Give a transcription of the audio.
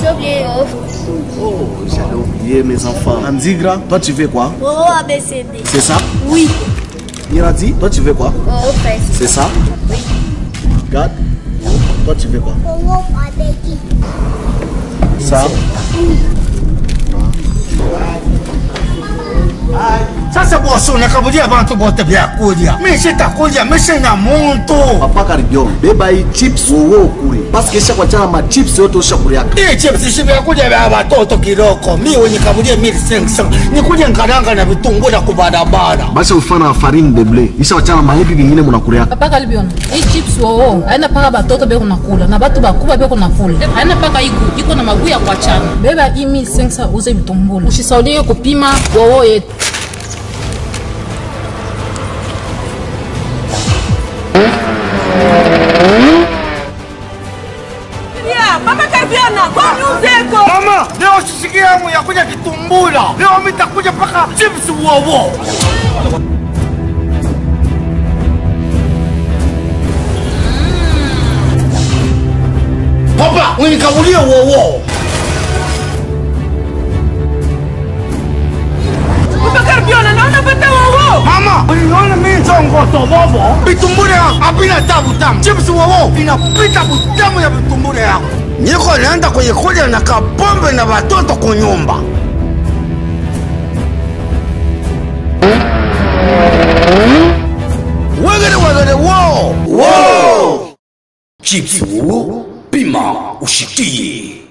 J'ai oublié. Oh, j'allais oublier mes enfants. Andigra, toi tu veux quoi? Oh, ABCD. C'est ça? Oui. Miradi, toi tu veux quoi? Oh, presse. C'est ça? Oui. Regarde. Toi tu veux quoi? Oh, Adeki. Ça? Sasa boso nakabudia bantu bote bya kulia. Mimi sitakulia, mimi sina muntu. Papa Karibio, beba hii chips uwe ukuri. Parce que kwa chana ma chips yote ushakuliaka. Hii chips shibya kuja bya watoto kiroko. Mimi wenye kabudia 1500. Nikuje nkaranga na vitunguu na kubarabara. Basi ufana farine de blé. Isha wachana mahipi vingine munakuliaka. Papa Karibio, hii chips wao haina paka batoto beko nakula na batu bakubwa beko nakula. Haina paka iko na maguu ya kuachana. Beba hii 1500 uze vitunguu. Usisaulie kupima wao yetu. Mama Kaviana, kwani uzeko? Mama, leo sisiki yangu ya kuja kitumbula. Leo mitakuja paka chips wowo. Papa, unikabulia wowo. Mama Kaviana, naona pata wowo. Mama, unaona mimi zongoto wowo. Vitumbule hapina tabu tamu. Chips wowo inapita butamu ya vitumbule yako. Niko naenda kuyikuja na kapombe na watoto kunyumba. Wegere wo. Chips wowo, pima ushikie.